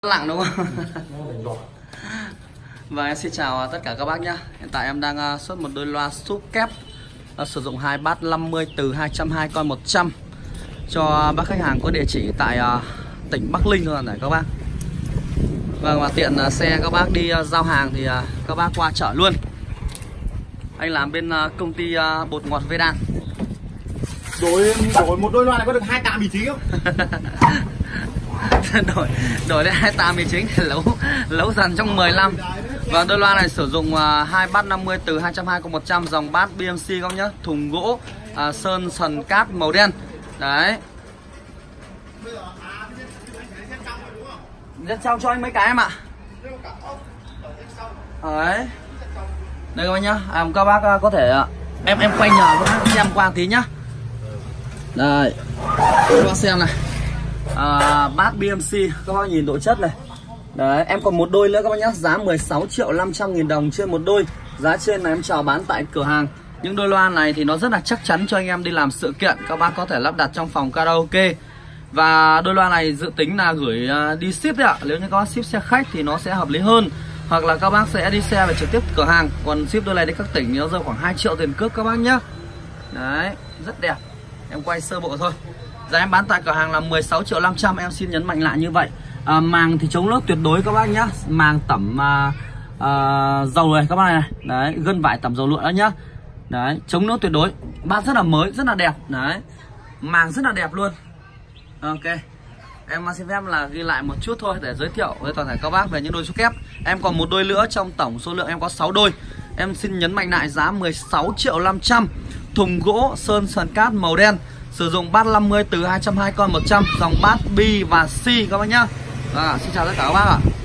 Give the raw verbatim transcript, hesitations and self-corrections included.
lặng đúng không? Và em xin chào tất cả các bác nhé. Hiện tại em đang xuất một đôi loa súp kép uh, sử dụng hai bát năm mươi từ hai trăm hai mươi con một trăm cho bác khách hàng có địa chỉ tại uh, tỉnh Bắc Ninh thôi này các bác. Vâng, và tiện uh, xe các bác đi uh, giao hàng thì uh, các bác qua chợ luôn. Anh làm bên uh, công ty uh, bột ngọt Vedan. Đổi, đổi một đôi loa này có được hai tạ mì chính không? đổi đổi lên hai tạ mì chính thì lấu lấu dần trong mười năm. Và đôi loa này sử dụng uh, hai bát năm mươi từ hai trăm hai mươi con một trăm, dòng bát bê em xê các nhá, thùng gỗ uh, sơn sần cát màu đen. Đấy. Rất trao cho anh mấy cái em ạ. Đấy. Đây các bác nhá. À, các bác có thể em em quay nhờ các bác xem qua tí nhá. Đây. Các bác xem này. À, bát bê em xê các bác nhìn độ chất này. Đấy, em còn một đôi nữa các bác nhá, giá mười sáu triệu năm trăm nghìn đồng trên một đôi. Giá trên là em chào bán tại cửa hàng. Những đôi loa này thì nó rất là chắc chắn cho anh em đi làm sự kiện, các bác có thể lắp đặt trong phòng karaoke. Và đôi loa này dự tính là gửi đi ship đấy ạ. Nếu như các bác ship xe khách thì nó sẽ hợp lý hơn, hoặc là các bác sẽ đi xe về trực tiếp cửa hàng. Còn ship đôi này đến các tỉnh thì nó rơi khoảng hai triệu tiền cước các bác nhá. Đấy, rất đẹp. Em quay sơ bộ thôi. Giá em bán tại cửa hàng là mười sáu triệu năm trăm. Em xin nhấn mạnh lại như vậy. à, Màng thì chống lốc tuyệt đối các bác nhá. Màng tẩm à, à, dầu này các bác này, này. Đấy, gân vải tẩm dầu lụa đó nhá. Đấy, chống nước tuyệt đối. Bát rất là mới, rất là đẹp. Đấy, màng rất là đẹp luôn. Ok, em xin phép là ghi lại một chút thôi để giới thiệu với toàn thể các bác về những đôi súp kép. Em còn một đôi nữa, trong tổng số lượng em có sáu đôi. Em xin nhấn mạnh lại giá mười sáu triệu năm trăm. Thùng gỗ sơn sần cát màu đen, sử dụng bát năm mươi từ hai trăm hai mươi con một trăm, dòng bát B và C các bác nhá. À, xin chào tất cả các bác ạ.